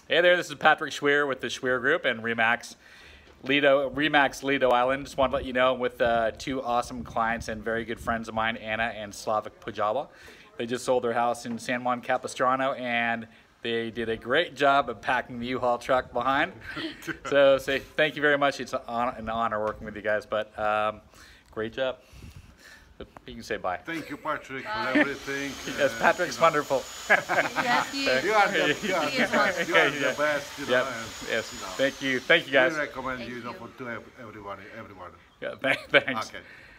Hey there, this is Patrick Schwier with the Schwier Group and Remax Lido Island. Just want to let you know I'm with two awesome clients and very good friends of mine, Anna and Slavik Pujawa. They just sold their house in San Juan Capistrano and they did a great job of packing the U-Haul truck behind. So say thank you very much. It's an honor working with you guys, but great job. You can say bye. Thank you, Patrick, for everything. Yes, Patrick's wonderful. Yes, he is. You are the best. You know, Yep. and, Yes. you know, Thank you. Thank you, guys. we recommend Thank you, you. To everyone. Yeah, thanks. Okay.